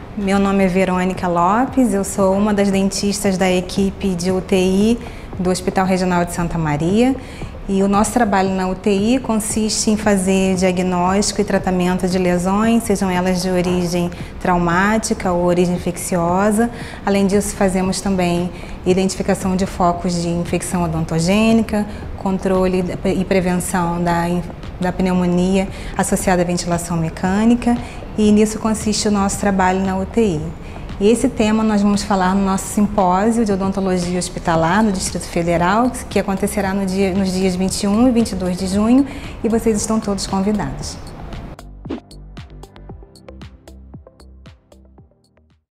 Meu nome é Verônica Lopes, eu sou uma das dentistas da equipe de UTI do Hospital Regional de Santa Maria. E o nosso trabalho na UTI consiste em fazer diagnóstico e tratamento de lesões, sejam elas de origem traumática ou origem infecciosa. Além disso, fazemos também identificação de focos de infecção odontogênica, controle e prevenção da pneumonia associada à ventilação mecânica, e nisso consiste o nosso trabalho na UTI. E esse tema nós vamos falar no nosso simpósio de odontologia hospitalar no Distrito Federal, que acontecerá nos dias 21 e 22 de junho, e vocês estão todos convidados.